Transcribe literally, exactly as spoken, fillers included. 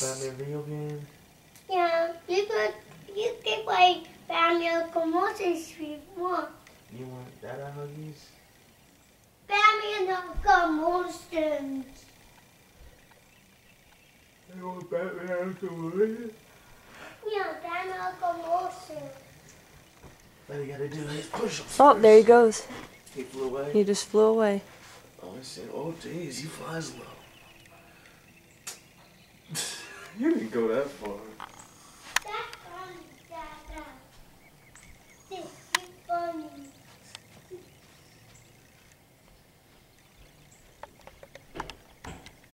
Batman video game? Yeah, you could you could play Batman Locomotions if you want. You want that at Huggies? Batman Locomotions. You want Batman Locomotions? Yeah, Batman Locomotions. All you gotta do is push him. Oh, there he goes. He flew away? He just flew away. Oh, I said, oh, jeez, he flies low. You didn't go that far.